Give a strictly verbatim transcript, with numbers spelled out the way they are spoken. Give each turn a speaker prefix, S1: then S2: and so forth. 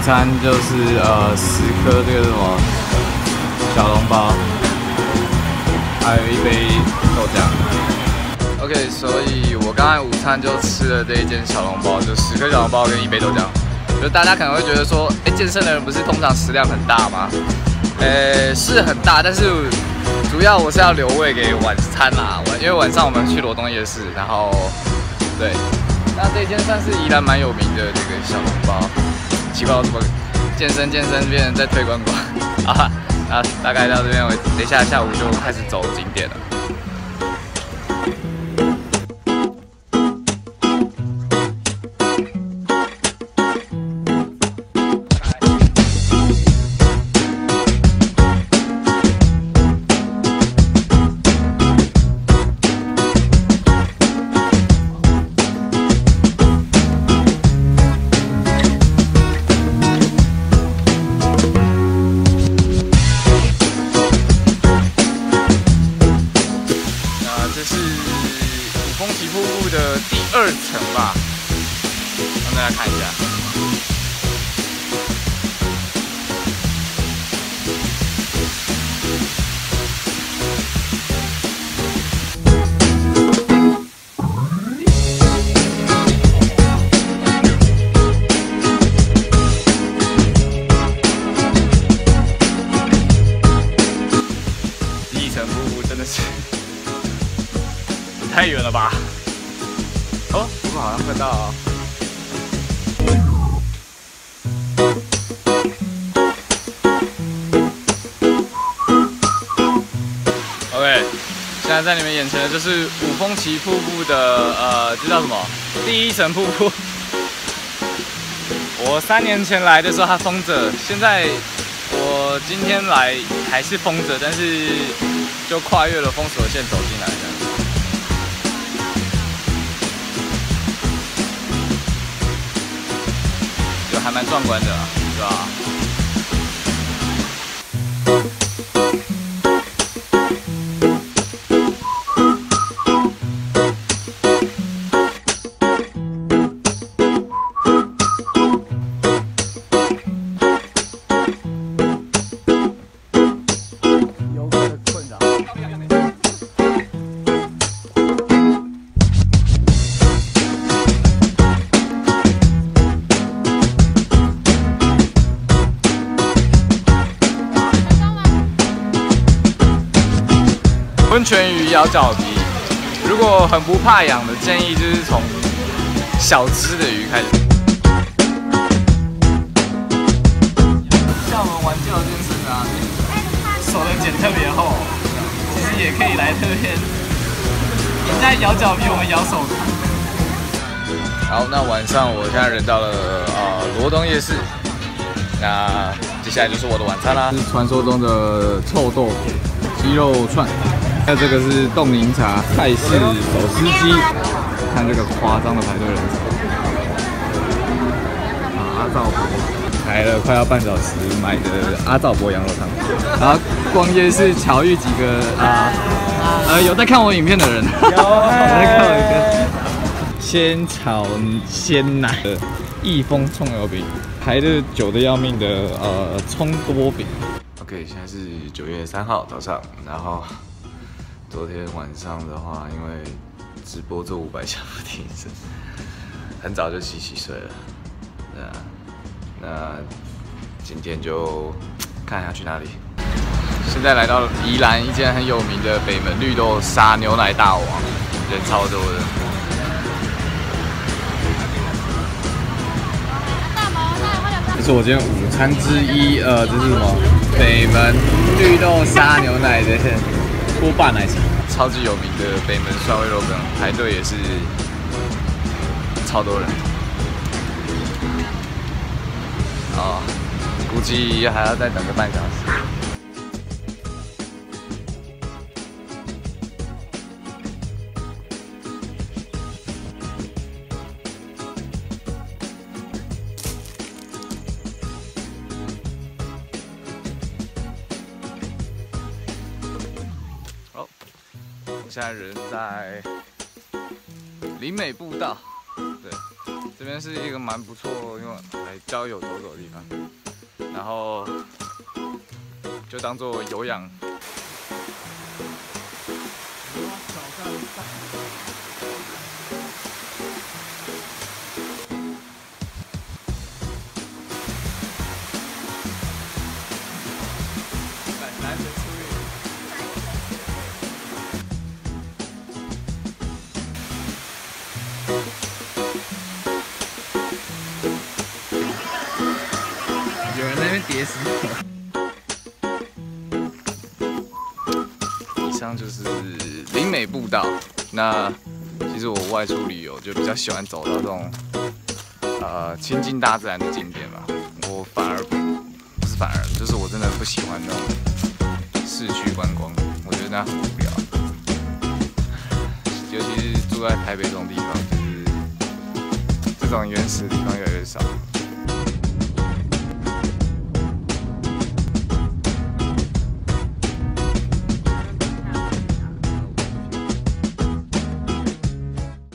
S1: 餐就是呃十颗这个什么小笼包，还有一杯豆浆。OK， 所以我刚才午餐就吃了这一间小笼包，就十颗小笼包跟一杯豆浆。就大家可能会觉得说，哎、欸，健身的人不是通常食量很大吗？呃、欸，是很大，但是主要我是要留胃给晚餐啦，因为晚上我们去罗东夜市，然后对，那这间算是宜兰蛮有名的这个小笼包。奇怪，怎么健身健身变成在推观光啊？啊，大概到这边为止，等一下下午就开始走景点了。的第二层吧，让大家看一下。第一层瀑布真的是太远了吧？哦，不过好像快到了。OK， 现在在你们眼前的就是五峰旗瀑布的呃，这叫什么？第一层瀑布。我三年前来的时候它封着，现在我今天来还是封着，但是就跨越了封锁线走进来的。还蛮壮观的，是吧？游客的困扰。温泉鱼咬脚皮，如果很不怕痒的，建议就是从小只的鱼开始。像我们玩教健身啊，手的茧特别厚，其实也可以来这边。人家咬脚皮，我们咬手皮。好，那晚上我现在人到了呃罗东夜市，那接下来就是我的晚餐啦，是传说中的臭豆腐、鸡肉串。那这个是冻柠茶、泰式手撕鸡，看这个夸张的排队人潮。啊，阿灶婆排了快要半小时买的阿灶婆羊肉汤，然后逛夜市巧遇几个啊呃有在看我影片的人，有在看我影片。鲜炒鲜奶的益丰葱油饼，排的久的要命的呃葱多饼。OK， 现在是九月三号早上，然后。昨天晚上的话，因为直播做五百下不停身，很早就洗洗睡了。那那今天就看一下去哪里。现在来到宜兰一间很有名的北门绿豆沙牛奶大王，人超多的。这是我今天午餐之一，呃，这是什么？北门绿豆沙牛奶的。波霸奶茶，超级有名的北门涮味肉羹，排队也是超多人。哦，估计还要再等个半小时。现在人在林美步道，对， 这边是一个蛮不错用来郊游走走的地方，然后就当做有氧。男神出狱。有人在那边叠石头。以上就是林美步道。那其实我外出旅游就比较喜欢走到这种呃亲近大自然的景点嘛。我反而不是反而，就是我真的不喜欢那种市区观光，我觉得那很无聊。尤其是住在台北这种地方，就是这种原始的地方越来越少。